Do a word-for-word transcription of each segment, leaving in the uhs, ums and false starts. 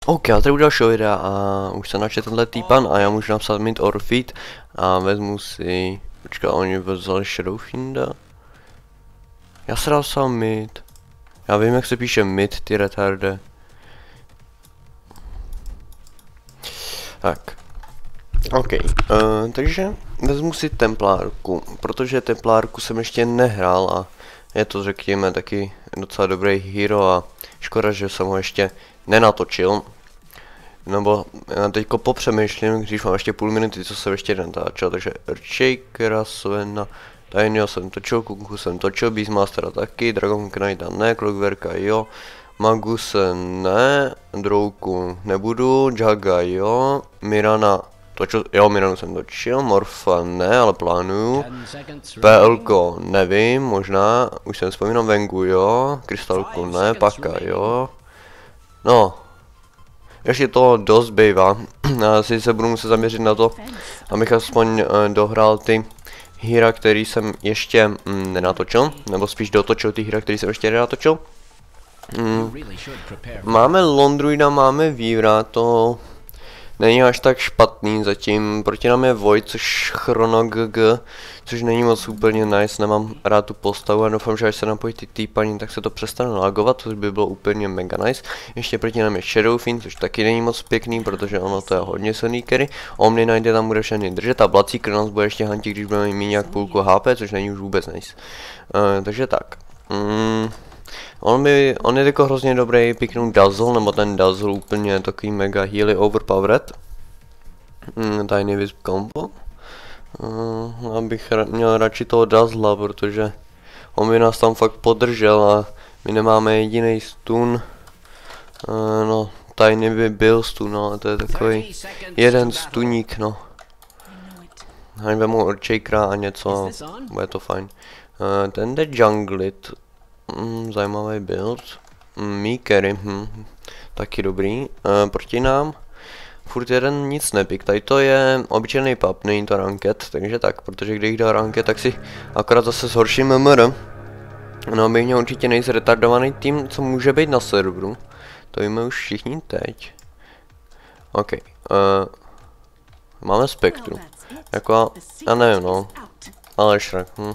OK, já tady udělal show videa a už se načet tenhle týpan a já můžu napsat mid or feed a vezmu si, počkat, oni vzali Shadowfienda. Já se napsal mid. Já vím, jak se píše mid, ty retarde. Tak. OK, uh, takže vezmu si templárku, protože templárku jsem ještě nehrál a je to, řekněme, taky docela dobrý hero a škoda, že jsem ho ještě nenatočil. Nebo já teďko popřemýšlím, když mám ještě půl minuty, co jsem ještě nenatáčel, takže Earthshakera, Svena, Tinyho jsem točil, Kunku jsem točil, Beastmastera taky, Dragon Knighta ne, Clockwerka jo, Maguse ne, Drouku nebudu, Jaga jo, Mirana točil, jo, Miranu jsem točil, Morfa ne, ale plánuju, PLko nevím, možná, už jsem vzpomínal, Vengu jo, Krystalku ne, Paka jo, no. Ještě to dost bývá, asi se budu muset zaměřit na to, abych aspoň uh, dohrál ty hra, který jsem ještě mm, nenatočil, nebo spíš dotočil ty hra, který jsem ještě nenatočil. Mm. Máme Londruida, máme Víra, to není až tak špatný zatím, proti nám je Void, což Chrono G G, což není moc úplně nice, nemám rád tu postavu a doufám, že až se napojí ty týpaní, tak se to přestane lagovat, což by bylo úplně mega nice. Ještě proti nám je Shadowfiend, což taky není moc pěkný, protože ono to je hodně silný carry. Omni najde tam bude všechny držet a Blacík nás bude ještě hantit, když budeme mít nějak půlku H P, což není už vůbec nice. Uh, takže tak. Mm. On, by, on je jako hrozně dobrý piknout Dazzle, nebo ten Dazzle úplně takový mega healy overpowered. Mm, Tiny Wisp combo. Uh, abych ra měl radši toho Dazzla, protože on by nás tam fakt podržel a my nemáme jediný stun. Uh, no, Tiny by byl stun, ale to je takový jeden stuník, no. Ani vemu Earthshakera a něco, bude to fajn. Uh, ten jde junglit. Mm, zajímavý build. Mm, mý carry, hm, taky dobrý. E, proti nám furt jeden nic nepik. Tady to je obyčejný pub, není to ranked, takže tak, protože když dá ranked, tak si akorát zase zhorším M M R. No, by mě určitě nejsi retardovaný tým, co může být na serveru. To víme už všichni teď. OK. E, máme Spektru. Jako, já nevím, no. Ale šrak, hm.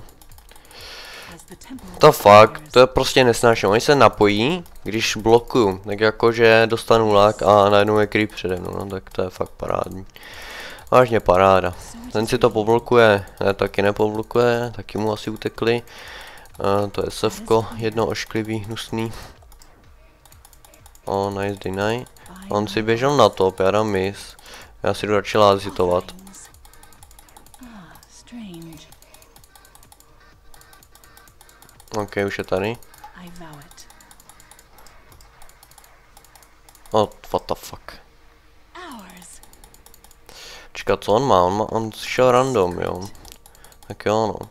To fakt, to je prostě nesnáším. Oni se napojí, když blokuju, tak jakože dostanu lak a najednou je creep přede mnou, no tak to je fakt parádní. Vážně paráda. Ten si to poblokuje, ne, taky nepoblokuje, taky mu asi utekli. Uh, to je Sevko, jedno ošklivý, hnusný. O, oh, nice deny. On si běžel na top, já dám miss. Já si jdu radši lázitovat. OK, už je tady. Oh, what the fuck. Čekat, co on má? On, má, on šel random, jo. Tak jo, no.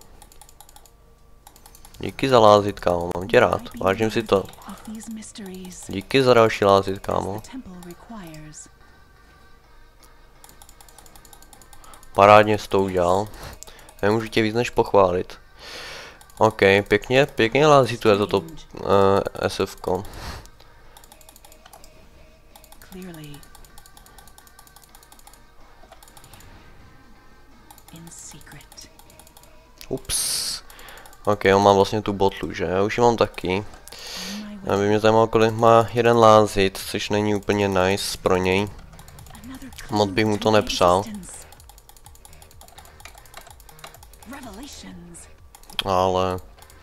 Díky za lázit, kámo, mám tě rád, vážím si to. Díky za další lázit, kámo. Parádně jsi to udělal. Nemůžu tě víc než pochválit. OK, pěkně, pěkně lázituje toto uh, S F ko. Ups. OK, on má vlastně tu botlu, že? Já už ji mám taky. A by mě zajímalo, kolik má jeden lázit, což není úplně nice pro něj. Moc bych mu to nepřál. Ale...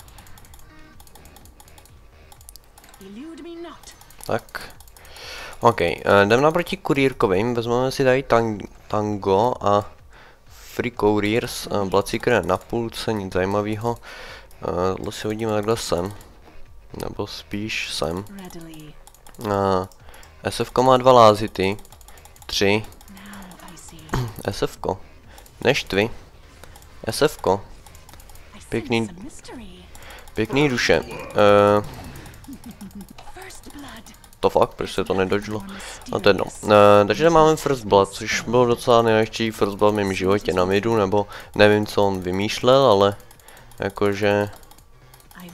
Tak. OK, uh, jdem naproti kurírkovým, vezmeme si tady tang Tango a Free Couriers, uh, Blacík je na půlce, nic zajímavého. Tohle uh, si hodíme takhle sem. Nebo spíš sem. Uh, S F ko má dva lázity. Tři. S F ko. Neštvi. S F ko. Pěkný, pěkný duše. Uh, to fakt, proč se to nedožilo? No to jedno. Uh, takže máme First Blood, což byl docela nejlepší First Blood v mém životě na midu, nebo nevím, co on vymýšlel, ale jakože...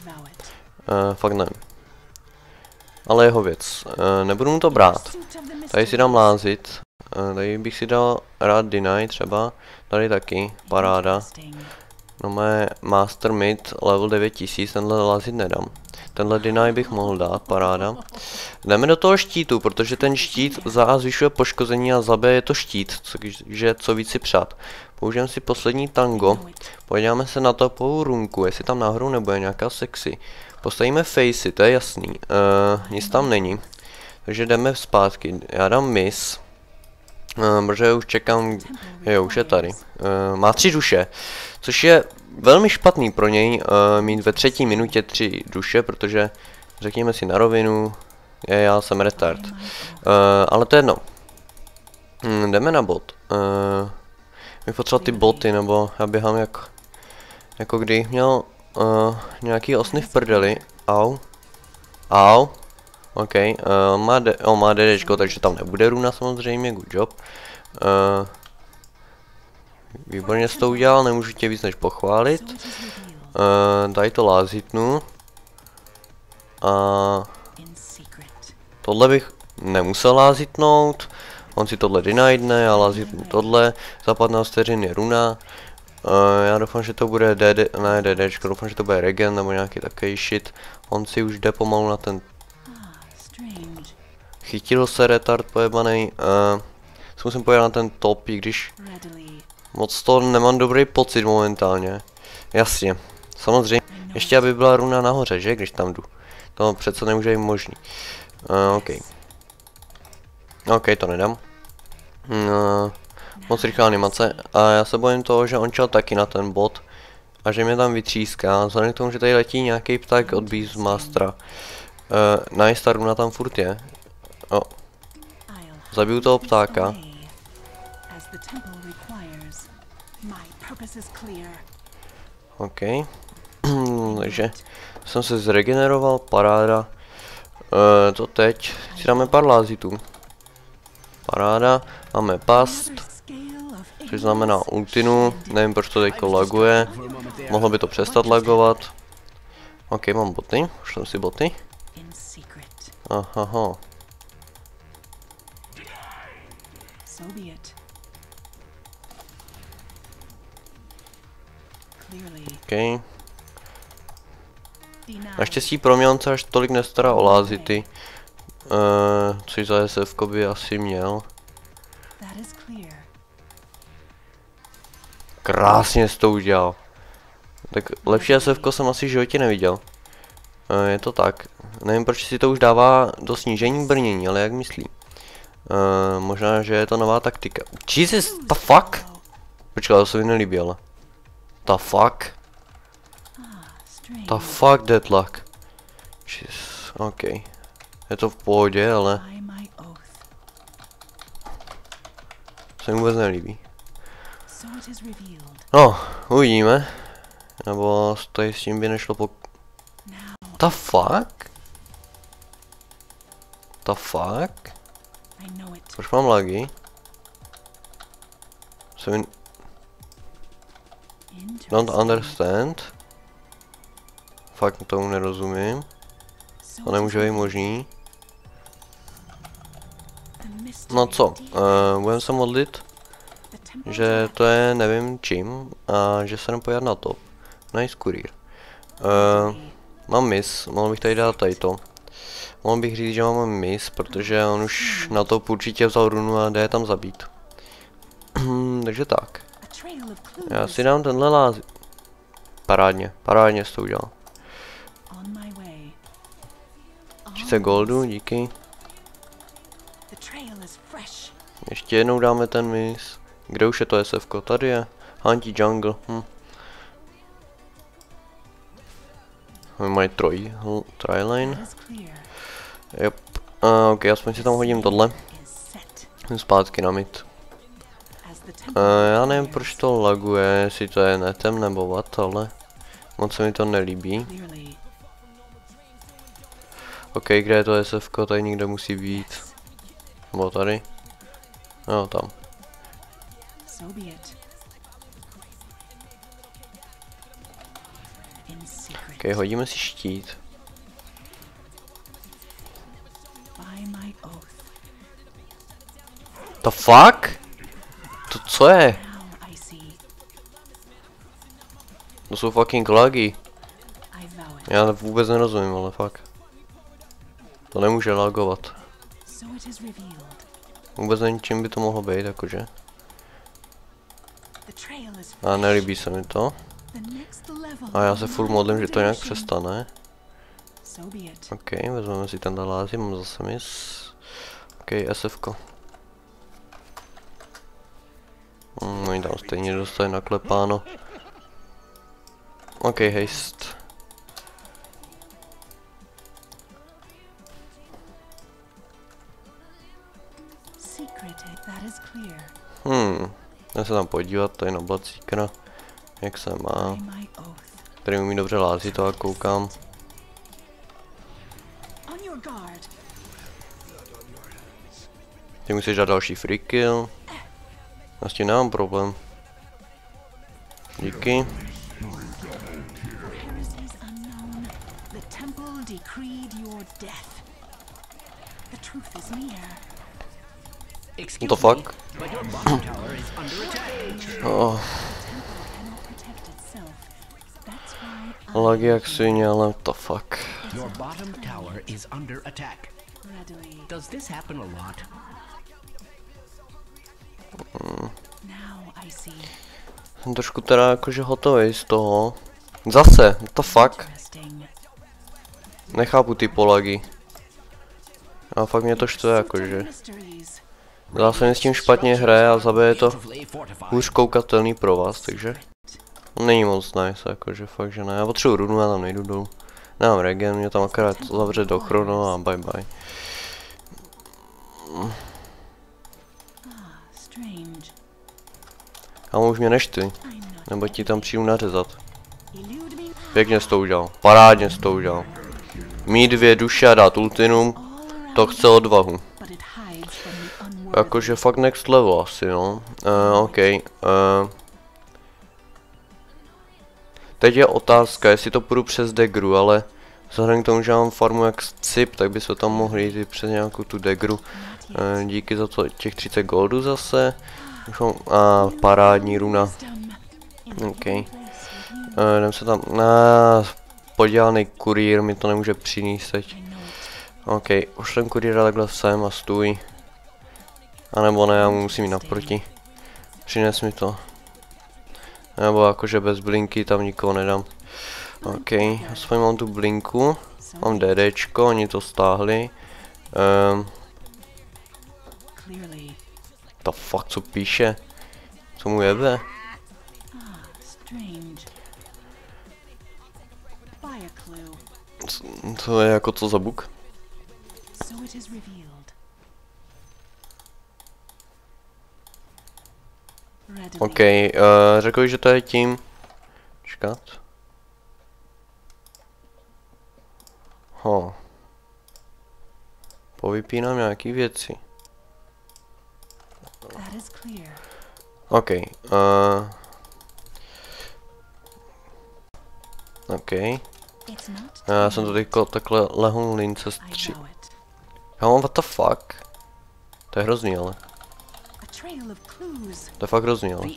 Uh, fakt nevím. Ale jeho věc. Uh, nebudu mu to brát. Tady si dám lázit. Tady bych si dal rád deny třeba. Tady taky, paráda. No mé master mid level devět tisíc, tenhle lázit nedám. Tenhle deny bych mohl dát, paráda. Jdeme do toho štítu, protože ten štít za A zvyšuje poškození a za B je to štít, takže co víc si přát. Použijeme si poslední tango. Podíváme se na topovou runku, jestli tam náhodou nebude nějaká sexy. Postavíme facey, to je jasný. Uh, nic tam není. Takže jdeme zpátky. Já dám miss. Uh, protože už čekám, jo, už je tady. Uh, má tři duše, což je velmi špatný pro něj uh, mít ve třetí minutě tři duše, protože řekněme si na rovinu, je, já jsem retard. Uh, ale to je jedno. Hmm, jdeme na bot. Uh, bych potřeboval ty boty, nebo já běhám jak, jako když měl uh, nějaký osny v prdeli. Au. Au. OK, uh, má, de oh, má DDčko, takže tam nebude runa samozřejmě, good job. Uh, výborně jsi to udělal, nemůžu tě víc než pochválit. Uh, tady to lázitnu. A tohle bych nemusel lázitnout. On si tohle dynajne, já lázitnu tohle. Za patnáct vteřin je runa. Uh, já doufám, že to bude D D, ne DDčko, doufám, že to bude regen nebo nějaký takový shit. On si už jde pomalu na ten. Chytil se retard pojebanej. Uh, musím pojít na ten top, i když moc to nemám dobrý pocit momentálně. Jasně, samozřejmě. Ještě aby byla runa nahoře, že? Když tam jdu. To přece nemůže být možný. Uh, OK. OK, to nedám. Uh, moc rychlá animace. A já se bojím toho, že on čel taky na ten bot. A že mě tam vytříská. Vzhledem k tomu, že tady letí nějaký pták od Beastmastera. Uh, nice, ta runa tam furt je. Oh. Zabiju toho ptáka. OK. Takže jsem se zregeneroval, paráda. Uh, to teď si dáme pár lázitů. Paráda, máme past, což znamená ultinu, nevím proč to teďko laguje. Mohlo by to přestat lagovat. OK, mám boty, už jsem si boty. Aha. OK. Naštěstí pro mě on se až tolik nestará o lázity. Uh, což za S F by asi měl. Krásně jsi to udělal. Tak lepší S F jsem asi v životě neviděl. Uh, je to tak. Nevím proč si to už dává do snížení brnění, ale jak myslí. Uh, možná, že je to nová taktika. Jesus, the fuck? Počkej, to se mi nelíbí, ale. The fuck? The fuck, Deadlock. Jeez, OK. Je to v pohodě, ale se mi vůbec nelíbí. No, uvidíme. Nebo tady s tím by nešlo po... The fuck? The fuck? Proč mám lagy? Se mi... Don't understand. Fakt tomu nerozumím. To nemůže být možný. No co, uh, budeme se modlit, že to je nevím čím a že se jdem pojat na top. Nice kurýr. Uh, mám miss, mohl bych tady dát tady to. Mohl bych říct, že mám miss, protože on už na top určitě vzal runu a jde je tam zabít. Takže tak. Já si dám tenhle láz... Parádně, parádně jsi to udělal. třicet goldu, díky. Ještě jednou dáme ten miss. Kde už je to S F ko? Tady je. Hunty jungle. Hm. Mají troj, trilane. Yep. Uh, ok, aspoň si tam hodím tohle. Zpátky na mid. Uh, já nevím proč to laguje, jestli to je netem nebo what, ale moc se mi to nelíbí. Ok, kde je to S F ko, tady někde musí být. Nebo tady. No, tam. Ok, hodíme si štít. The fuck? To co je? To jsou fucking lagy. Já vůbec nerozumím, ale fakt. To nemůže lagovat. Vůbec nevím, čím by to mohlo být, jakože. A nelíbí se mi to. A já se furt modlím, že to nějak přestane. OK, vezmeme si ten dalázi, mám zase mis. OK, S F ko. Hmm, oni tam stejně dostali naklepáno. OK, haste. Hmm, já se tam podívat tady na Bloodseekera, jak se má. Tady umí dobře lázit, to jak koukám. Ty musíš dát další free kill. Já s tím nemám problém. Díky. To fuck? Oh. Lagy jak svině, ale to fuck. Hmm. Jsem trošku teda jakože hotový z toho. Zase, to fuck. Nechápu ty polagy. A fakt mě to štve jakože. Zase mi s tím špatně hraje a zabije to hůř koukatelný pro vás, takže není moc nice, jakože fakt, že ne. Já potřebuji runu, já tam nejdu dolů. Nemám regen, mě tam akorát zavře do chrono a bye bye. A už mě neštvi, nebo ti tam přijdu nařezat. Pěkně jsi to udělal, parádně jsi to udělal. Mít dvě duše a dát ultinum, to chce odvahu. Jakože fakt next level asi, no. Uh, OK. Uh, teď je otázka, jestli to půjdu přes Degru, ale vzhledem k tomu, že mám farmu jak cip, tak by se tam mohli jít přes nějakou tu Degru. Uh, díky za to těch třicet goldů zase. A uh, parádní runa. OK. Uh, jdem se tam. Uh, podělaný kurýr mi to nemůže přinést teď. OK, pošlem kurýra takhle sem a stůj. A nebo ne, já mu musím jít naproti. Přines mi to. Nebo jakože bez blinky tam nikoho nedám. OK, aspoň mám tu blinku. Mám DDčko, oni to stáhli. Um, to fuck, co píše? Co mu jebe? To je jako co za buk? OK, uh, řekl, že to je tím. Čekat. Ho. Povypínám nějaký věci. OK. Uh, OK. Já jsem to teďko takhle lehon lince stří... Já mám what the fuck? To je hrozný, ale. To je fakt hrozný, ale.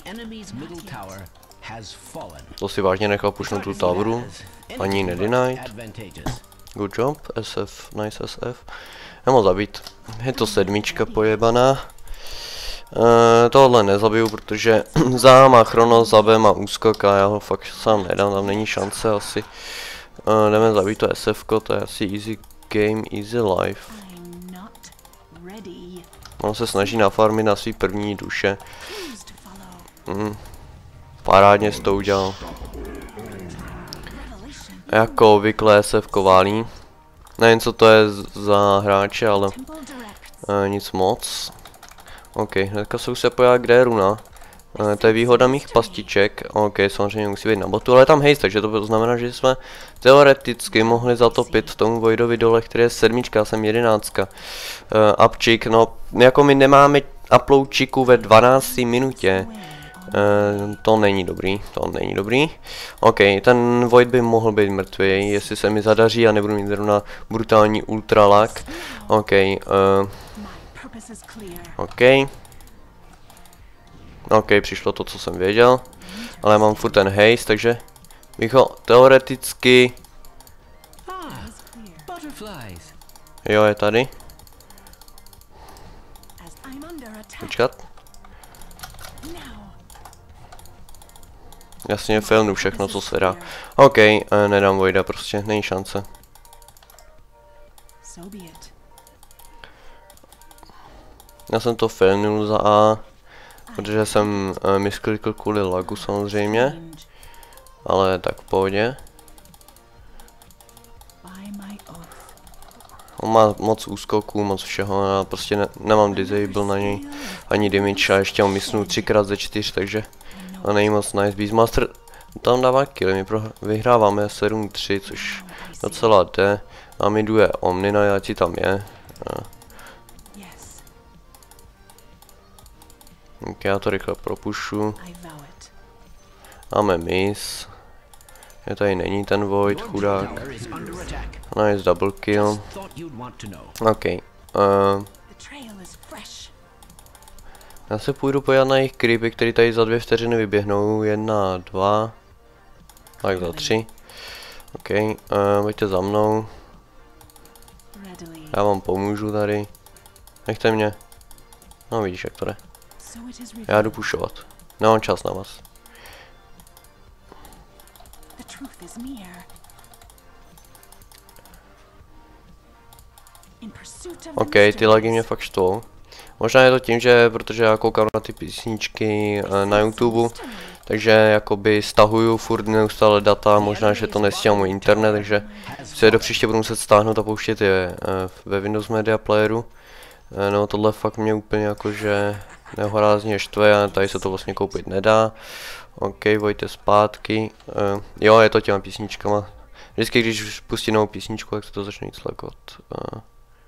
To si vážně nechal pušnout tu tavru. Ani nedenied. Good job, S F, nice S F. Já mám zabít. Je to sedmička pojebaná. Uh, tohle nezabiju, protože za má chrono, za B má úskok a já ho fakt sám nedám, tam není šance asi. Uh, jdeme zabít to S F ko, to je asi easy game, easy life. On se snaží nafarmit na svý první duše. Mm. Parádně jsi to udělal. Jako obvykle S F ko válí. Nevím, co to je za hráče, ale uh, nic moc. OK, hnedka se už se pojá, kde je runa. Uh, to je výhoda mých pastiček. OK, samozřejmě musí být na botu, ale je tam haste, takže to znamená, že jsme teoreticky mohli zatopit tomu Voidovi dole, který je sedmička, já jsem jedenáctka. Uh, upchick, no jako my nemáme uploadčiku ve dvanácté minutě. Uh, to není dobrý, to není dobrý. OK, ten Void by mohl být mrtvý, jestli se mi zadaří a nebudu mít zrovna brutální ultra lag. OK, uh, OK. OK, přišlo to, co jsem věděl. Ale mám furt ten haste, takže bych ho teoreticky... Jo, je tady. Počkat. Jasně, filmu všechno, co se dá. OK, uh, nedám Voida, prostě, není šance. Já jsem to filmnul za A, protože jsem uh, misklikl kvůli lagu samozřejmě. Ale tak v pohodě. On má moc úskoků, moc všeho, já prostě ne nemám disable na něj, ani damage a ještě ho misnu třikrát ze čtyř, takže a není moc nice. Beastmaster tam dává killy, my vyhráváme sedm tři, což docela jde. A mi jde Omnina, já ti tam je. A. Ok, já to rychle propušu. Máme miss. Je tady není ten Void, chudák. Nice, double kill. OK. Uh, já se půjdu pojat na jejich creepy, který tady za dvě vteřiny vyběhnou. Jedna, dva. Tak za tři. OK, uh, pojďte za mnou. Já vám pomůžu tady. Nechte mě. No vidíš, jak to jde. Já jdu pušovat. Nemám čas na vás. OK, ty lagy mě fakt štvou. Možná je to tím, že protože já koukám na ty písničky na YouTube, takže jakoby stahuju furt neustále data, možná, že to nestíhám můj internet, takže se do příště budu muset stáhnout a pouštět je ve Windows Media Playeru. No tohle fakt mě úplně jakože nehorázně štve a tady se to vlastně koupit nedá. OK, vojte zpátky. Uh, jo, je to těma písničkama. Vždycky, když pustím novou písničku, tak se to začne nic lekot. Uh.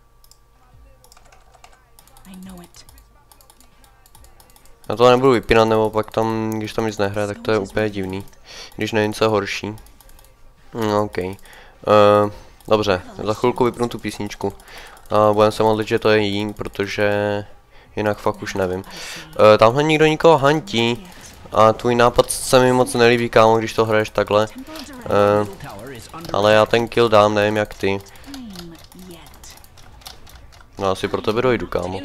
Já to nebudu vypínat, nebo pak tam, když tam nic nehraje, tak to je úplně divný. Když není něco horší. No, OK. Uh, dobře, za chvilku vypnu tu písničku. A budem se modlit, že to je jím, protože jinak fakt už nevím. Uh, tamhle nikdo nikoho hantí. A tvůj nápad se mi moc nelíbí, kámo, když to hraješ takhle. Uh, ale já ten kill dám, nevím jak ty. No asi pro tebe dojdu, kámo.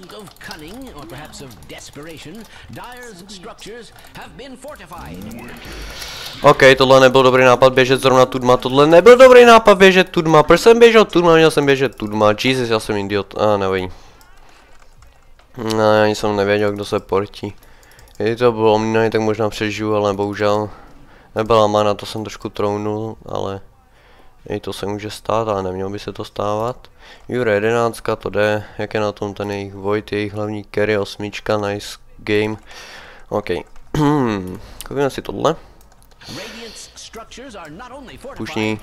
OK, tohle nebyl dobrý nápad běžet zrovna tudma, tohle nebyl dobrý nápad běžet tudma, proč jsem běžel tudma, měl jsem běžet tudma, Jesus, já jsem idiot, a ah, nevím. No, já ani jsem nevěděl, kdo se portí. Kdyby to bylo Omnina, tak možná přežiju, ale bohužel nebyla mana, to jsem trošku trounul, ale i to se může stát, ale nemělo by se to stávat. Jure jedenáct, to jde, jak je na tom ten jejich Void, jejich hlavní carry, osmička, nice game. OK, koupíme si tohle. Pušní.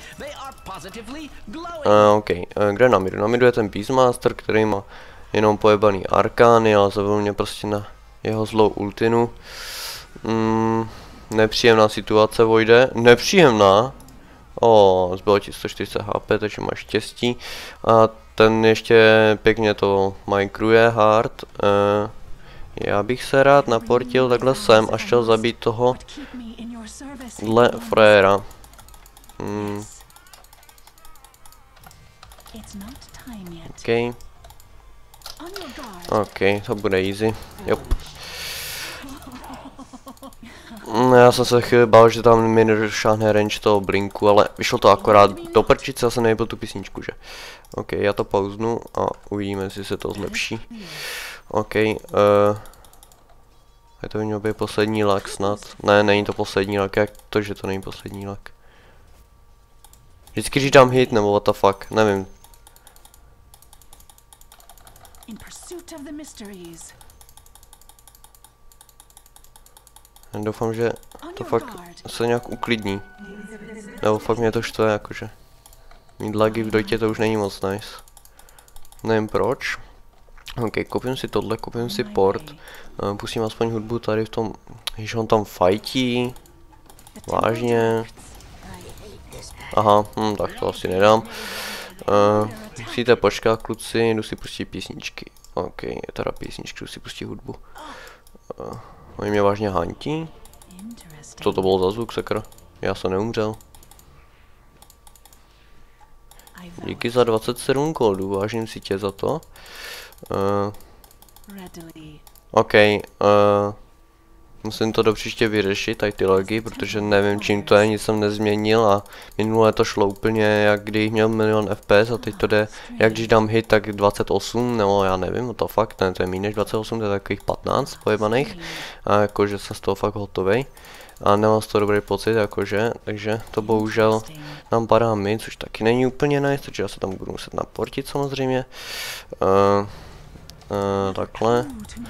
Uh, OK, uh, kde na midu? Na midu je ten Beastmaster, který má jenom pojebaný arkány, ale zabil mě prostě na jeho zlou ultinu. Mm, nepříjemná situace, Voide. Nepříjemná. O, zbylo ti sto čtyřicet H P, takže máš štěstí. A ten ještě pěkně to mikruje hard. Uh, já bych se rád naportil takhle sem a šel zabít toho dle frajera. Mm. OK. OK, to bude easy. Jop. Já jsem se chvíli bál, že tam mi nedošáhne range toho blinku, ale vyšlo to akorát do prčice, já jsem nebyl tu písničku, že? OK, já to pauznu a uvidíme, jestli se to zlepší. OK, uh, je to měl být poslední lak snad. Ne, není to poslední lak, jak to, že to není poslední lak? Vždycky říkám hit, nebo what the fuck, nevím. Doufám, že to fakt se nějak uklidní. Nebo fakt mě to štve, jakože. Mít lagy v dojtě to už není moc nice. Nevím proč. OK, koupím si tohle, koupím si port. Uh, pustím aspoň hudbu tady v tom, když on tam fightí. Vážně. Aha, hm, tak to asi nedám. Uh, musíte počkat, kluci, jdu si pustit písničky. OK, je teda písničky, jdu si pustit hudbu. Uh, Oni mě vážně hantí? Co to bylo za zvuk, sakra? Já jsem neumřel. Díky za dvacet sedm kódů, vážím si tě za to. Uh, OK, uh, musím to do příště vyřešit, tady ty logy, protože nevím čím to je, nic jsem nezměnil a minule to šlo úplně jak když měl milion F P S a teď to jde, jak když dám hit, tak dvacet osm, nebo já nevím, to fakt, ne, to je méně než dvacet osm, to je takových patnáct pojebaných a jakože jsem z toho fakt hotovej. A nemám z toho dobrý pocit, jakože, takže to bohužel nám padá mi, což taky není úplně nice, takže já se tam budu muset naportit samozřejmě. Uh, uh, takhle.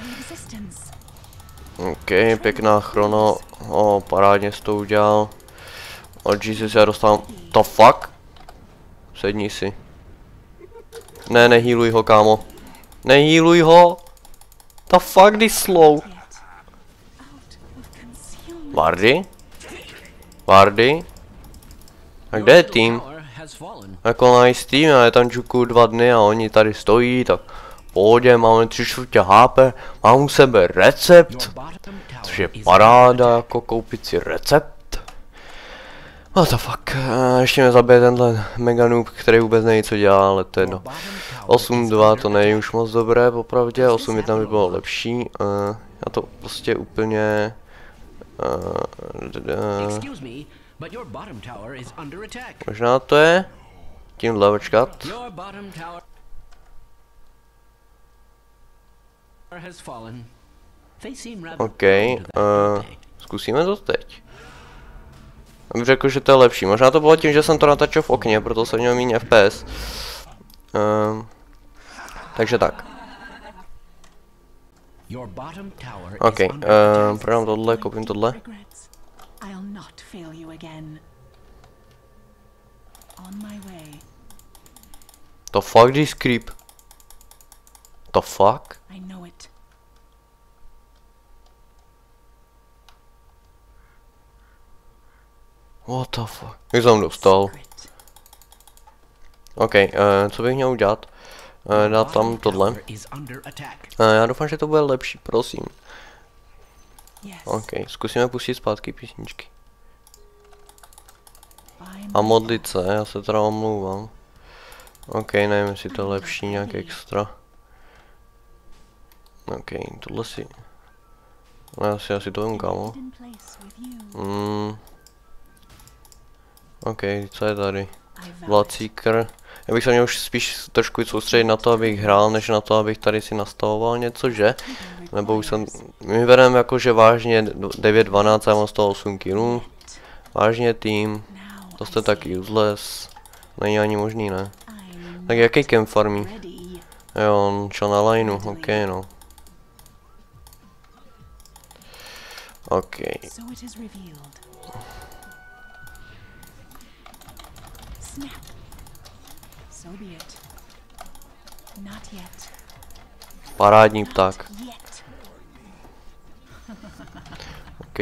OK, pěkná chrono, o, parádně jsi to udělal. O Jesus, já dostávám, to fuck? Sedni si. Ne, nehýluj ho, kámo. Nehýluj ho. The fuck, this slow. Vardy? Vardy? A kde je tým? Jako nice tým, já je tam čuku dva dny a oni tady stojí, tak pohodě, máme tři čtvrtě H P, mám u sebe recept, což je paráda, jako koupit si recept. What the fuck, ještě mě zabije tenhle mega noob, který vůbec neví co dělá, ale to je jedno. osm dva to není už moc dobré, popravdě, osm jedna by bylo lepší, uh, já to prostě úplně... Uh, možná to je tímhle počkat. OK, uh, zkusíme to teď. Abych řekl, že to je lepší. Možná to bylo tím, že jsem to natačil v okně, proto jsem měl méně F P S. Uh, takže tak. OK, uh, prodám tohle, koupím tohle. The fuck this creep? The fuck? What the fuck? Jak jsem dostal? OK, uh, co bych měl udělat? Uh, dát tam tohle. Uh, já doufám, že to bude lepší, prosím. OK, zkusíme pustit zpátky písničky. A modlit se, já se teda omlouvám. OK, nevím, jestli to je lepší nějak extra. OK, tohle si... No, já si asi to vím, kámo. Mm. OK, co je tady? Bloodseeker. Já bych se měl už spíš trošku soustředit na to, abych hrál, než na to, abych tady si nastavoval něco, že? Nebo už jsem... My bereme jako, že vážně devět dvanáct a mám z toho osm kilů. Vážně tým. To jste tak useless. Není ani možný, ne? Tak jaký camp farmí? Jo, on šel na lineu, ok no. Ok. Parádní pták. OK.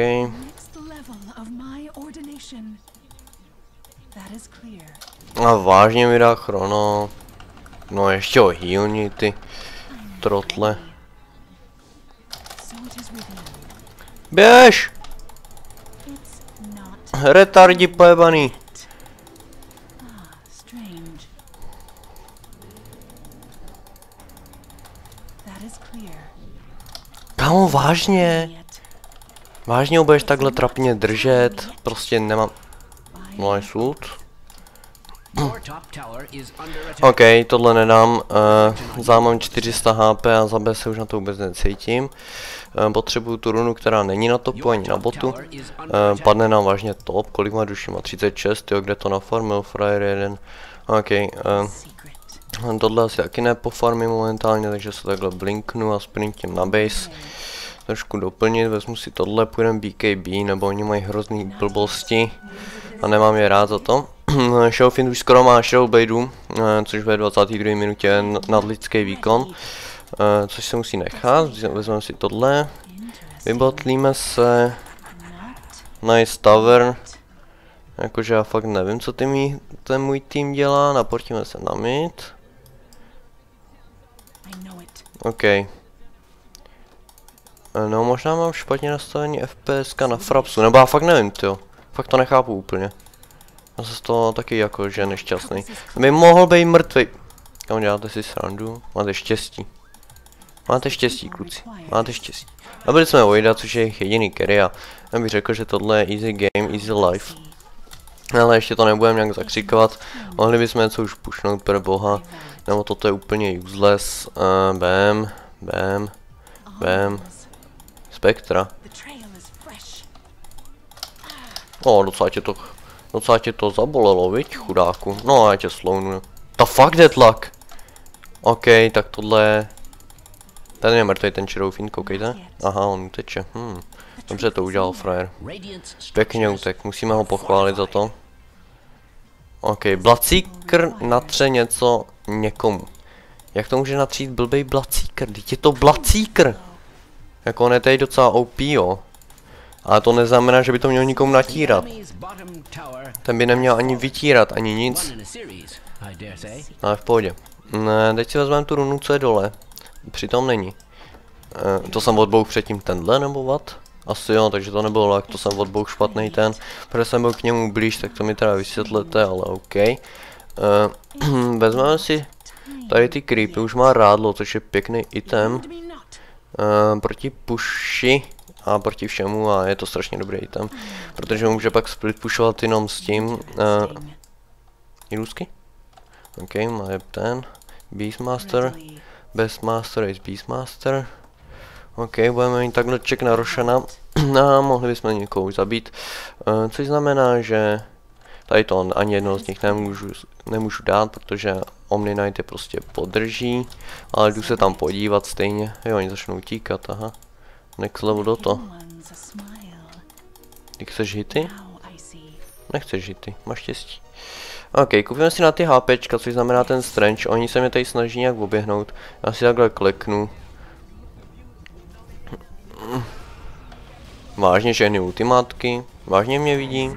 A vážně mi dá chrono. No ještě o healni ty trotle. Běž! Retardi pojebaný. Kámo, vážně? Vážně ho budeš takhle trapně držet? Prostě nemám... No, sud. OK, tohle nedám. Uh, za mám čtyři sta H P a za B se už na to vůbec necítím. Uh, potřebuju tu runu, která není na topu ani na botu. Uh, padne nám vážně top. Kolik má duši? Má třicet šest, jo, kde to nafarmil? Frajer jeden. OK. Uh, tohle asi taky nepofarmím momentálně, takže se takhle blinknu a sprintím na base. Trošku doplnit, vezmu si tohle, půjdem B K B, nebo oni mají hrozný blbosti a nemám je rád za to. Showfin už skoro má Shadowbladeu, což bude v dvacáté druhé minutě nadlidský výkon, což se musí nechat, vezmeme si tohle, vybotlíme se, nice tower, jakože já fakt nevím, co ty mý, ten můj tým dělá, naportíme se na mid. OK. No možná mám špatně nastavení F P S na Frapsu, nebo já fakt nevím, tyjo. Fakt to nechápu úplně. Já jsem z toho taky jako, že nešťastný. By mohl být mrtvý. Kam děláte si srandu? Máte štěstí. Máte štěstí, kluci. Máte štěstí. Nabili jsme Voida, což je jediný carry a já bych řekl, že tohle je easy game, easy life. Ale ještě to nebudeme nějak zakřikovat. Mohli bychom něco už pušnout, pro boha. Nebo toto je úplně useless. Uh, bam, bam, bam. Spektra. O, docela tě to, docela tě to zabolelo, viď, chudáku. No, já tě slownu. Ta fuck deadlock. OK, tak tohle je... Tady je mrtvý ten Cherofin, koukejte. Aha, on uteče. Hm. Dobře to udělal frajer. Pěkně utek, musíme ho pochválit za to. OK, Bloodseeker natře něco někomu. Jak to může natřít blbej Bloodseeker? Teď je to Bloodseeker. Jako on je tady docela O P, jo. Ale to neznamená, že by to měl nikomu natírat. Ten by neměl ani vytírat, ani nic. Ale v pohodě. Ne, teď si vezmeme tu runu, co je dole. Přitom není. E, to jsem odbouch předtím tenhle, nebo what? Asi jo, takže to nebylo tak, to jsem odbouch špatný ten. Protože jsem byl k němu blíž, tak to mi teda vysvětlete, ale OK. E, vezmeme si tady ty creepy, už má rádlo, což je pěkný item. E, proti puši a proti všemu a je to strašně dobrý item. Protože může pak split pushovat jenom s tím. E, Illusky? OK, má ten. Beastmaster. Beastmaster is Beastmaster. OK, budeme mít takhle check na Roshana. A mohli bychom někoho zabít. Uh, což znamená, že tady to ani jedno z nich nemůžu, nemůžu dát, protože Omni-Knight je prostě podrží. Ale jdu se tam podívat stejně. Jo, oni začnou utíkat, aha. Next level do to. Ty chceš hity? Nechceš hity, máš štěstí. OK, koupíme si na ty HPčka, což znamená ten strange. Oni se mě tady snaží nějak oběhnout. Já si takhle kleknu. Vážně ženy ultimátky. Vážně mě vidí.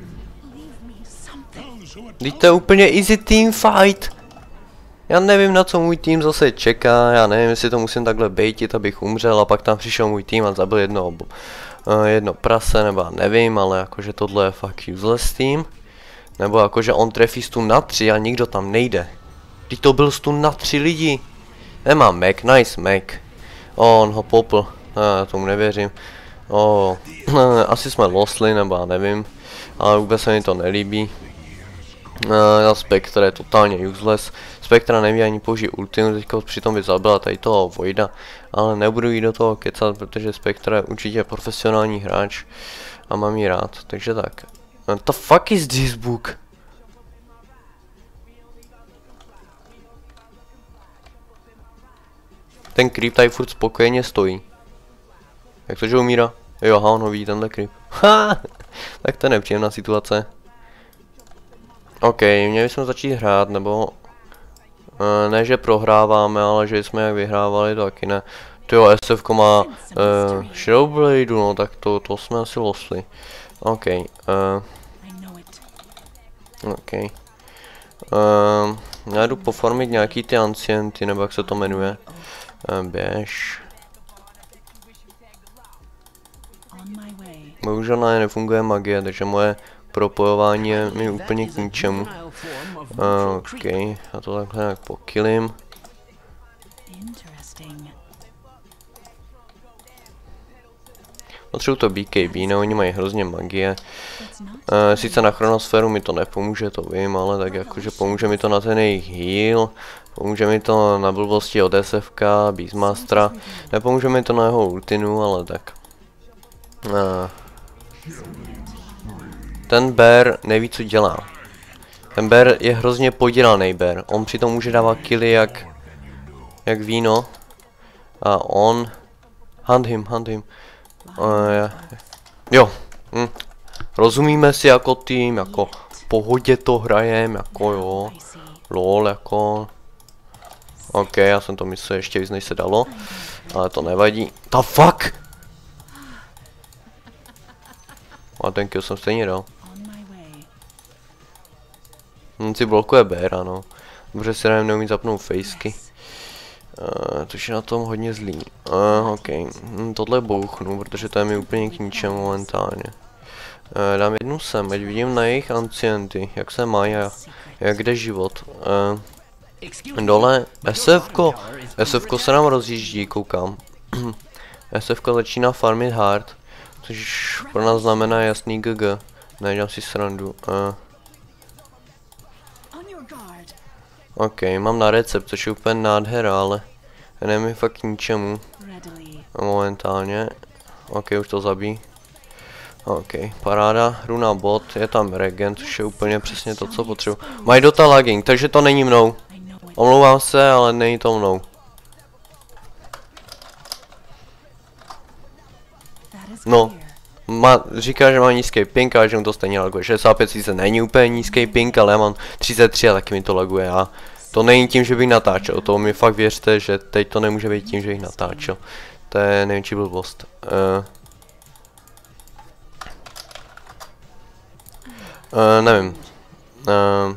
Teď to je úplně easy team fight. Já nevím, na co můj tým zase čeká. Já nevím, jestli to musím takhle bejtit, abych umřel. A pak tam přišel můj tým a zabil jedno, uh, jedno prase, nebo nevím, ale jakože tohle je fakt useless team. Nebo jakože on trefí stun na tři a nikdo tam nejde. Teď to byl stun na tři lidi. Nemám Mac, nice Mac. Oh, on ho popl. Já tomu nevěřím. Oh, asi jsme losli, nebo já nevím. Ale vůbec se mi to nelíbí. Uh, Spectre je totálně useless. Spectra neví ani použít ultimu, teďka přitom by zabila tady toho Voida. Ale nebudu jít do toho kecat, protože Spectra je určitě profesionální hráč. A mám ji rád, takže tak. What the fuck is this book? Ten creep tady furt spokojeně stojí. Jak to, že umírá? Jo, aha, on ho vidí, tenhle creep. Ha! Tak to je nepříjemná situace. OK, měli bychom začít hrát, nebo... Uh, ne, že prohráváme, ale že jsme jak vyhrávali, to taky ne. Tyjo, S F má uh, Shadowblade, no tak to, to jsme asi losli. OK. Uh, OK. Uh, já jdu poformit nějaký ty ancienty, nebo jak se to jmenuje. Uh, běž. Bohužel na ně nefunguje magie, takže moje propojování je mi úplně k ničemu. Uh, OK, já to takhle nějak pokillím. Potřebuji to B K B, no oni mají hrozně magie. Uh, sice na chronosféru mi to nepomůže, to vím, ale tak jakože pomůže mi to na ten jejich heal. Pomůže mi to na blbosti od S F K, Beastmastera. Nepomůže mi to na jeho ultinu, ale tak. Uh. Ten bear neví, co dělá. Ten bear je hrozně podělaný bear. On přitom může dávat killy jak, jak víno. A on... Hunt him, hunt him. Uh, ja. Jo. Hm. Rozumíme si jako tým, jako v pohodě to hrajem, jako jo. Lol, jako... OK, já jsem to myslel ještě víc, než se dalo. Ale to nevadí. Ta fuck! A ten kill jsem stejně dal. On si blokuje Béra, no. Dobře si hrajeme neumí zapnout fejsky. Uh, což je na tom hodně zlý. Uh, ok, hm, tohle bouchnu, protože to je mi úplně k ničemu momentálně. Uh, dám jednu sem, ať vidím na jejich ancienty, jak se mají a jak jde život. Uh, dole SFko, SFko se nám rozjíždí, koukám. SFko začíná farmit hard, což pro nás znamená jasný G G. Nedělám si srandu. Uh. Ok, mám na recept, což je úplně nádhera, ale nevím mi fakt k ničemu. Momentálně. Ok, už to zabí. Ok, paráda, hru na bot, je tam regen, což je úplně přesně to, co potřebuji. Mají dota lagging, takže to není mnou. Omlouvám se, ale není to mnou. No, má, říká, že má nízký ping a že mu to stejně laguje. šedesát pět sice není úplně nízký ping, ale já mám třicet tři a taky mi to laguje. A to není tím, že bych natáčel, to mi fakt věřte, že teď to nemůže být tím, že bych natáčel. To je největší blbost. Uh, uh, nevím. Uh,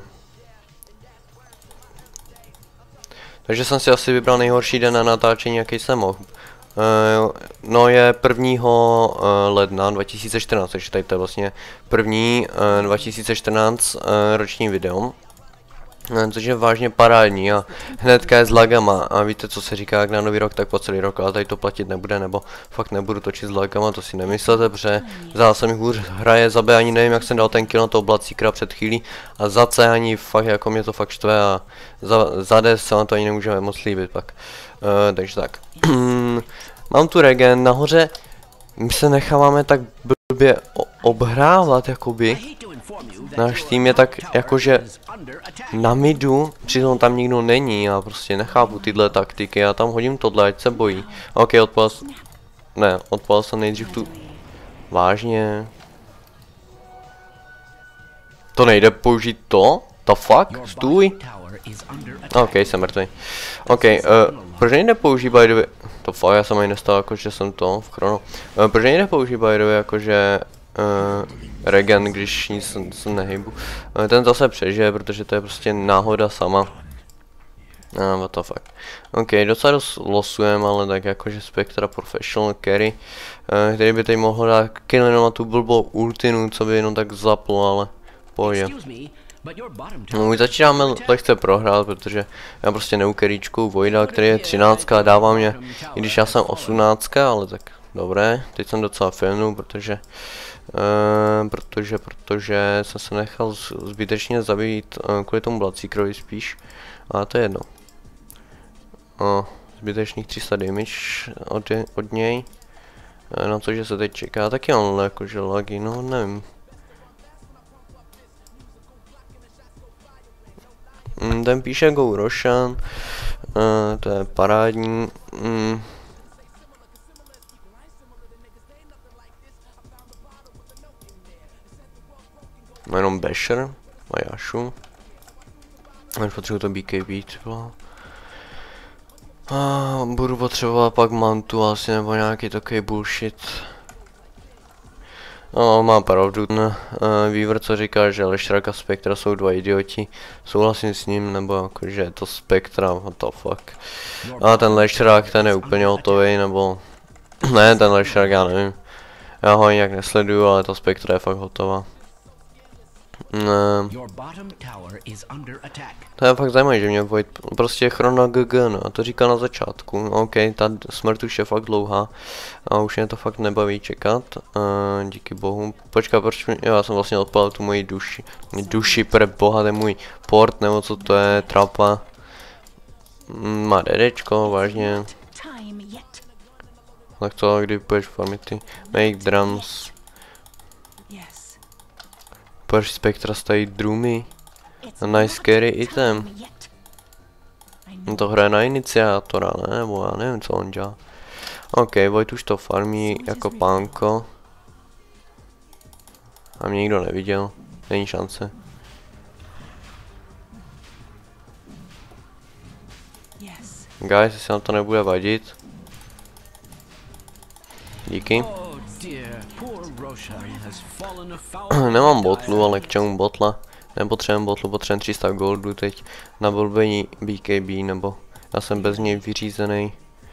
takže jsem si asi vybral nejhorší den na natáčení, jaký jsem mohl. Uh, no je prvního ledna dva tisíce čtrnáct, takže tady to je vlastně první uh, dva tisíce čtrnáct uh, roční video. Uh, což je vážně parádní a hnedka je s lagama a víte, co se říká jak na nový rok, tak po celý rok, ale tady to platit nebude, nebo fakt nebudu točit s lagama, to si nemyslete, protože za se mi hůř hraje, za B ani nevím, jak jsem dal ten kill na toho blacíkra před chvílí a za C ani fakt jako mě to fakt štve a za, za D se vám to ani nemůžeme moc líbit pak. Uh, takže tak. Mám tu regen, nahoře my se necháváme tak blbě obhrávat, jakoby. Náš tým je tak jakože na midu, přitom tam nikdo není, já prostě nechápu tyhle taktiky, já tam hodím tohle, ať se bojí. Ok, odpal jsem, ne, odpal jsem nejdřív tu, vážně. To nejde použít to? To fuck? Stůj? Ok, jsem mrtvý. Ok, uh, proč nejde použít by the way? To fakt, já jsem ani nestal jako, že jsem to v chrono. Uh, proč nejde použít by the way, jakože uh, regen, když nic se nehybu. Uh, ten zase přežije, protože to je prostě náhoda sama. Uh, what the fuck. Ok, docela dost losujem, ale tak jakože Spectra Professional Carry, uh, který by teď mohl dát kill jenom na tu blbou ultinu, co by jenom tak zaplo, ale pojď. No, už začínáme lehce prohrát, protože já prostě neukeríčku Voida, který je třináct a dává mě, i když já jsem osmnáct, ale tak dobré, teď jsem docela filmnul, protože, uh, protože, protože jsem se nechal zbytečně zabít uh, kvůli tomu blacíkrovi spíš, ale to je jedno. Uh, zbytečných tři sta damage od, od něj, uh, na to, že se teď čeká, taky on jakože lagy, no nevím. Mm, ten píše Go Roshan, uh, to je parádní. Mm. Má jenom Basher a Yashu. Až potřebuji to B K B třeba. A budu potřebovat pak mantu asi nebo nějaký takový bullshit. No, má pravdu ten uh, Weaver, co říká, že Lešrak a Spectra jsou dva idioti. Souhlasím s ním, nebo jakože je to Spectra, what the fuck. A ten Lešrak, ten je úplně hotový, nebo... ne, ten Lešrak, já nevím. Já ho nějak nesleduju, ale ta Spectra je fakt hotová. Ne. To je fakt zajímavé, že mě Void prostě chrona G G, no, a to říkal na začátku. Ok, ta smrt už je fakt dlouhá a už mě to fakt nebaví čekat, uh, díky bohu. Počkej, proč mě, já jsem vlastně odpalil tu moji duši, duši pre boha, ten můj port, nebo co to je, trapa. Mm, má DDčko, vážně. Tak co, kdy půjdeš farmit ty make drums. Proč Spectra stají drumy? Nice scary item. On to hraje na iniciátora, ne? Nebo já nevím, co on dělá. Ok, Void už to farmí jako pánko. A mě nikdo neviděl. Není šance. Guys, jestli nám to nebude vadit. Díky. Nemám botlu, ale k čemu botla? Nepotřebujeme botlu, potřebujeme tři sta goldu teď na blbení B K B, nebo Já jsem bez něj vyřízený.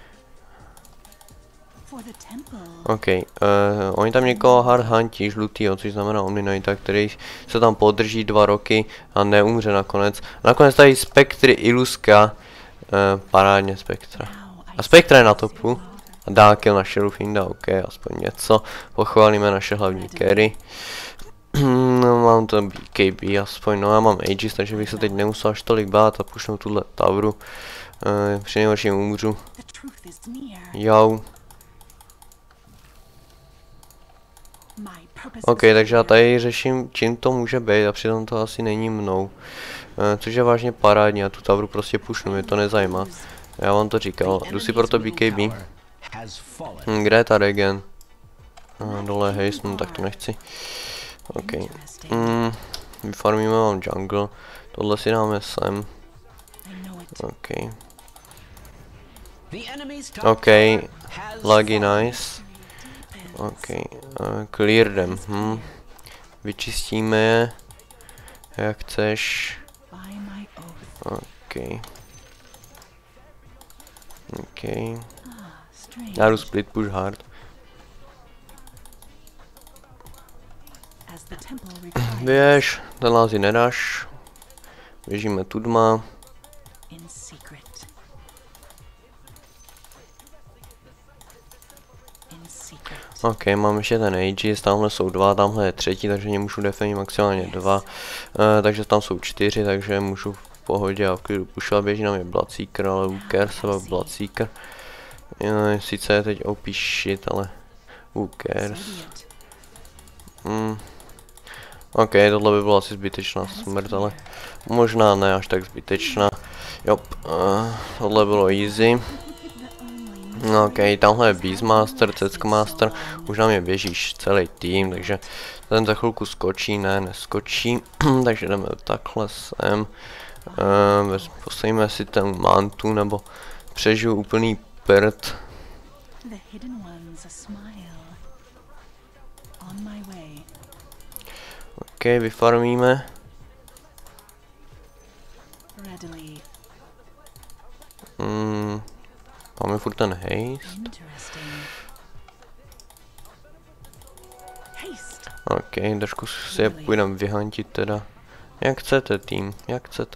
OK, uh, oni tam někoho hard huntí, žlutýho, což znamená Omniknighta, který se tam podrží dva roky a neumře nakonec. A nakonec tady Spectre Iluska, uh, parádně Spectra. A Spectra je na topu. A dá kill na Sherifinda, OK, aspoň něco. Pochválíme naše hlavní carry. No, mám to B K B aspoň, no já mám Aegis, takže bych se teď nemusel až tolik bát a pušnout tuhle tavru. Uh, při nejhorším umřu. Jau. OK, takže já tady řeším, čím to může být a přitom to asi není mnou. Uh, což je vážně parádní, já tu tavru prostě pušnu, mě to nezajímá. Já vám to říkal, jdu si proto B K B. Hm, kde je ta regen? Uh, dole haste, no tak to nechci. OK. Mm, vyfarmíme vám jungle. Tohle si dáme sem. OK. OK. Laggy nice. OK. Uh, clear them. Hm. Vyčistíme je. Jak chceš. OK. OK. Já jdu split push hard. Běž, ten lázy nedáš. Běžíme tudma. OK, mám ještě ten Aegis, tamhle jsou dva, tamhle je třetí, takže nemůžu defenit maximálně dva. Uh, takže tam jsou čtyři, takže můžu v pohodě a v klidu pušovat. Běží na mě Bloodseeker, ale who cares about Bloodseeker. Uh, sice je teď O P shit, ale who cares. Mm. OK, tohle by byla asi zbytečná smrt, ale možná ne až tak zbytečná. Jo, uh, tohle bylo easy. OK, tamhle je Beastmaster, Ceckmaster, už na mě běžíš celý tým, takže ten za chvilku skočí, ne, neskočí, takže jdeme takhle sem. Uh, postavíme si ten mantu, nebo přežiju úplný prd. OK, vyfarmíme. Mm, máme furt ten haste. OK, trošku si je půjdem vyhantit teda. Jak chcete tým, jak chcete.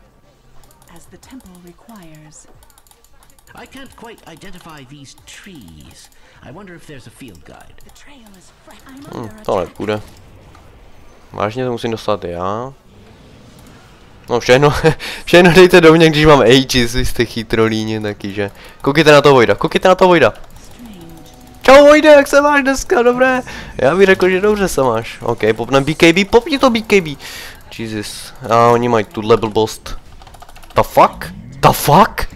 I can't quite identify these trees. I wonder if there's a field guide. Hmm, to nepůjde. Vážně to musím dostat já. No všechno, všechno dejte do mě, když mám Aegis, vy jste chytrolíni taky, že? Koukejte na to Vojda, koukejte na to Vojda. Čau Vojde, jak se máš dneska, dobré? Já bych řekl, že dobře se máš. OK, popneme B K B, popni to B K B. Jesus, a oni mají tuhle blbost. The fuck? The fuck?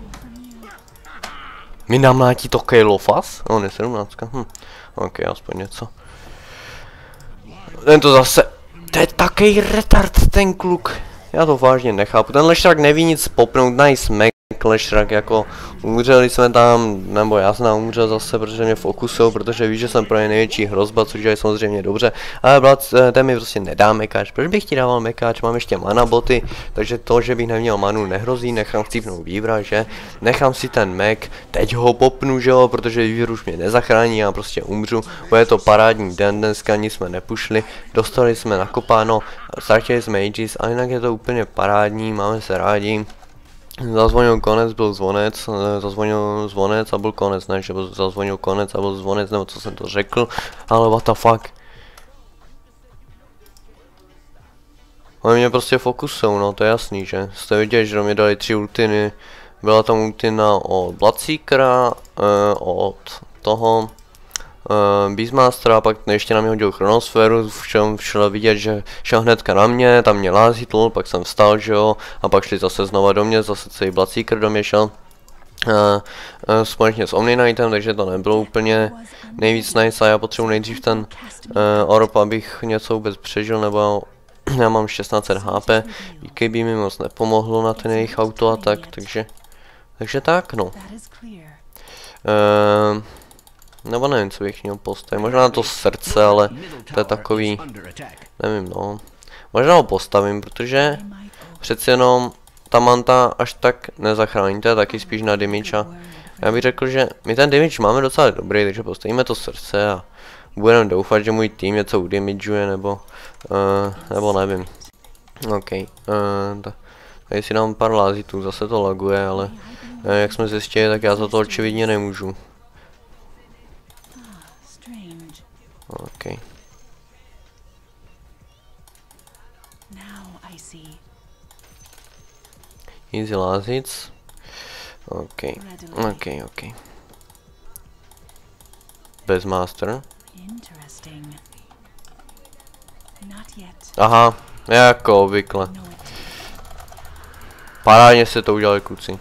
Mi namlátí to Kejlofas? On je sedmnáctka, hm. OK, aspoň něco. Ten to zase, to je takový retard ten kluk. Já to vážně nechápu, ten Lešrak neví nic popnout, nice Mac Lešrak, jako umřeli jsme tam, nebo já jsem tam umřel zase, protože mě fokusujou, protože ví, že jsem pro ně největší hrozba, což je samozřejmě dobře, ale brat, ten mi prostě nedá mekáč, proč bych ti dával mekáč, mám ještě mana boty, takže to, že bych neměl manu nehrozí, nechám chcípnout vývra, že, nechám si ten Mac, teď ho popnu, že jo, protože vývr už mě nezachrání, já prostě umřu, bude to parádní den, dneska nic jsme nepušli, dostali jsme nakopáno, ztratili jsme Aegis, a jinak je to úplně parádní, máme se rádi. Zazvonil konec, byl zvonec, zazvonil zvonec a byl konec, ne, že zazvonil konec a byl zvonec, nebo co jsem to řekl, ale what the fuck. Oni mě prostě fokusou, no, to je jasný, že? Jste viděli, že do mě dali tři ultiny, byla tam ultina od Bloodseekera, uh, od toho Uh, Beastmastera, pak ještě na mě hodil chronosféru, v čem šel vidět, že šel hnedka na mě, tam mě lázitl, pak jsem vstal, že jo, a pak šli zase znova do mě, zase celý Bloodseeker do mě šel. Uh, uh, společně s Omniknightem, takže to nebylo úplně nejvíc nice a já potřebuji nejdřív ten uh, orb, abych něco vůbec přežil, nebo já mám šestnáct set H P, B K B mi moc nepomohlo na ten jejich auto a tak, takže, takže tak, no. Uh, Nebo nevím, co bych měl postavit, možná na to srdce, ale to je takový, nevím no. Možná ho postavím, protože přeci jenom ta manta až tak nezachrání, to je taky spíš na damage a já bych řekl, že my ten damage máme docela dobrý, takže postavíme to srdce a budeme doufat, že můj tým něco udamageuje, nebo, uh, nebo nevím. OK, uh, tady si dám pár lázitů, zase to laguje, ale uh, jak jsme zjistili, tak já za to očividně nemůžu. OK. Easy lázic. OK, OK, OK. Bez master. Aha, jako obvykle. Parádně se to udělali, kluci.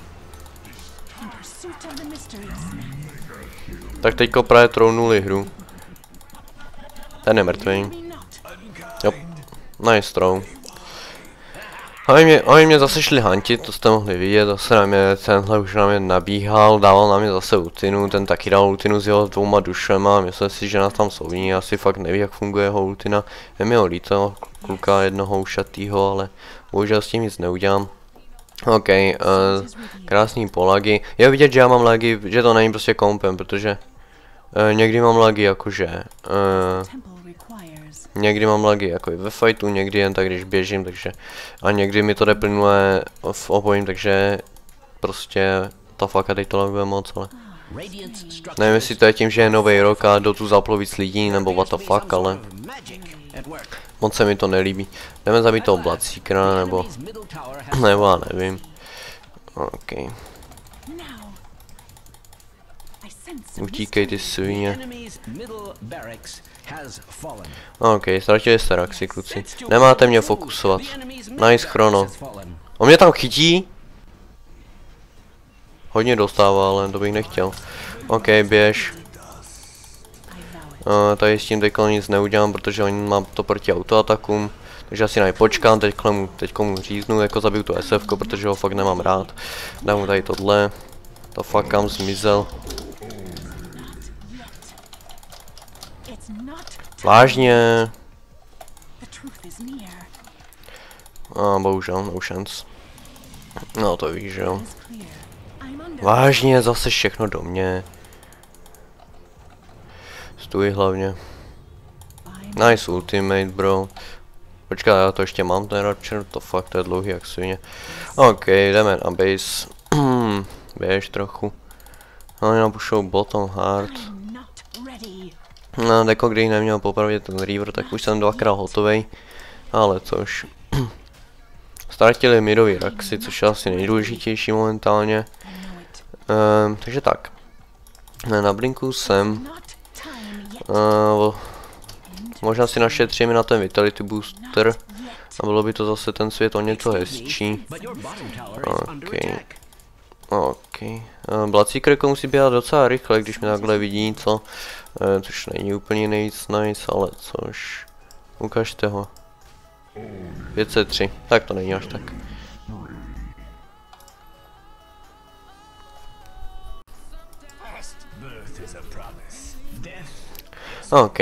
Tak teďko právě trounuli hru. Ten je mrtvý. Jo. Nice throw. Oni mě, oni mě zase šli hantit, to jste mohli vidět, zase na mě, tenhle už na mě nabíhal, dával na mě zase ultinu, ten taky dal ultinu s jeho dvouma dušema, myslel si, že nás tam souní, asi fakt neví, jak funguje jeho ultina. Je mi ho líto, kluka jednoho ušatýho, ale bohužel s tím nic neudělám. OK, uh, krásný polagy. Je vidět, že já mám lagy, že to není prostě kompem, protože uh, někdy mám lagy jakože, uh, někdy mám lagy jako i ve fightu, někdy jen tak, když běžím, takže a někdy mi to deplynuje v obojím, takže prostě ta fakt a teď to laguje moc, ale nevím, jestli to je tím, že je nový rok a jdou tu zaplo víc lidí, nebo what the fuck, ale moc se mi to nelíbí. Jdeme zabít toho Bloodseekera, nebo nebo já nevím. OK. Utíkej ty svině. OK, ztratili jste reakci, kluci. Nemáte mě fokusovat. Nice chrono. On mě tam chytí? Hodně dostává, ale to bych nechtěl. OK, běž. Uh, tady s tím teďko nic neudělám, protože on má to proti autoatakům. Takže asi na něj počkám, teď mu, teď mu říznu, jako zabiju tu S F ko, protože ho fakt nemám rád. Dám mu tady tohle. To fakt kam zmizel. Vážně. A bohužel, no chance. No to víš, že jo. Vážně, zase všechno do mě. Stůj hlavně. Nice ultimate, bro. Počkej, já to ještě mám, ten Rapture, to fakt to je dlouhý jak svině. OK, jdeme na base. Běž trochu. Oni napušou bottom hard. No, jako když neměl popravit ten Reaver, tak už jsem dvakrát hotovej. Ale což. Ztratili midový Raxy, což je asi nejdůležitější momentálně. Um, takže tak. Na blinku jsem. Uh, možná si našetříme na ten Vitality Booster. A bylo by to zase ten svět o něco hezčí. OK. OK. Uh, Bloodseeker musí běhat docela rychle, když mě takhle vidí, co? Uh, což není úplně nejvíc nice, ale což. Ukažte ho. pět set tři. Tak to není až tak. OK.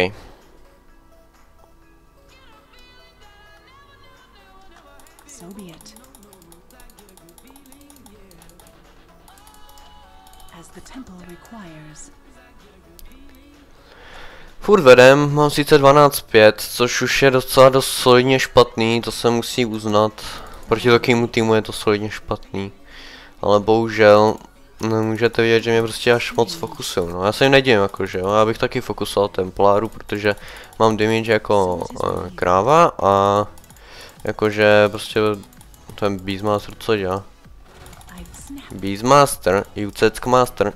Furt vedem, mám sice dvanáct pět, což už je docela dost solidně špatný, to se musí uznat. Proti takovému týmu je to solidně špatný. Ale bohužel nemůžete vidět, že mě prostě až moc fokusují. No, já se jim nedivím, jakože jo, já bych taky fokusoval Templáru, protože mám damage jako uh, kráva a jakože prostě ten Beastmaster co dělá? Beastmaster, Juceckmaster.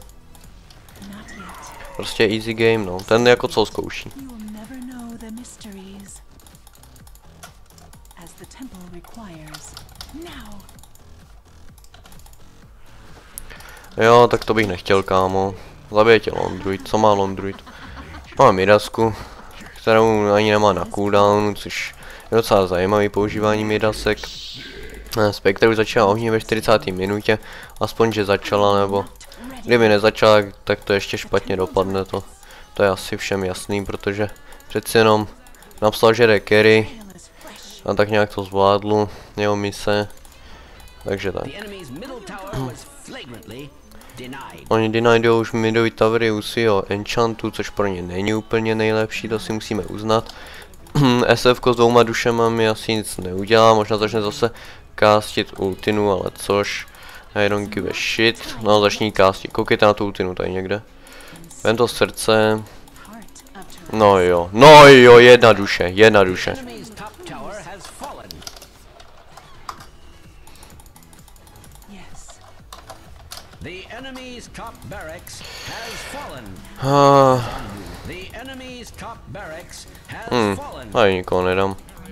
Prostě easy game, no, ten jako co zkouší. Jo, tak to bych nechtěl, kámo. Zabije tě Londruid, co má Londruid? Mám Midasku, kterou ani nemá na cooldownu, což je docela zajímavý používání Midasek. Spectre už začala ohně ve čtyřicáté minutě, aspoň že začala, nebo kdyby nezačala, tak to ještě špatně dopadne, to, to je asi všem jasný, protože přeci jenom napsal, že jde carry a tak nějak to zvládlu, jeho mise. takže tak. Oni denidou už midový towery u svýho enchantu, což pro ně není úplně nejlepší, to si musíme uznat. S F ko s dvouma dušema mi asi nic neudělá, možná začne zase castit ultinu, ale což I don't give a shit. No začni castit, koukejte na tu ultinu tady někde. Vem to srdce. No jo, no jo, jedna duše, jedna duše. The enemy's top barracks has fallen. Uh, The enemy's top barracks has hmm, fallen. tady nikoho nedám.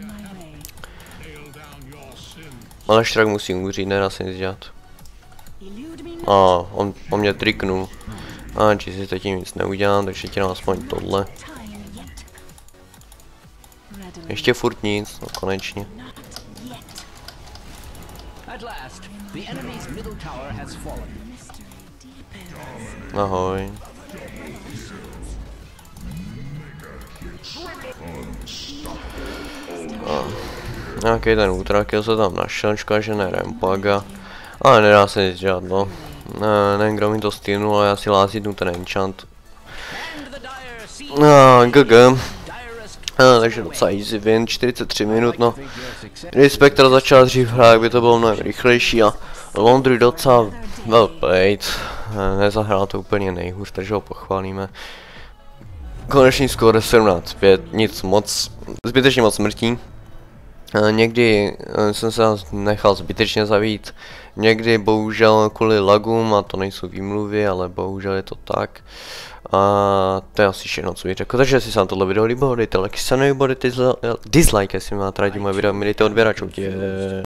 Ale Štrak musí umřít, nedá se nic dělat. A on po mě triknul. A či si teď nic neudělám, takže ti dám aspoň tohle. Ještě furt nic, no konečně. At last, the enemy's middle tower has fallen. Ahoj. A, nějaký ten útrakel se tam našel, škoda, že ne Rampaga. Ale nedá se nic dělat, no. Ne, nevím, kdo mi to stínul, ale já si lázitnu ten enchant. No, G G. A, takže docela easy win, čtyřicet tři minut, no. Když Spectre začal dřív hrát, by to bylo mnohem rychlejší a Laundry docela well played. Nezahrál to úplně nejhůř, takže ho pochválíme. Konečný skóre sedmnáct pět, nic moc, zbytečně moc smrtí. Někdy jsem se nechal zbytečně zabít, někdy bohužel kvůli lagům, a to nejsou výmluvy, ale bohužel je to tak. A to je asi všechno, co bych řekl. Takže jestli se vám tohle video líbilo, dejte like, se nelíbilo, dejte dislike, jestli máte rádi moje videa, mi dejte odběrač,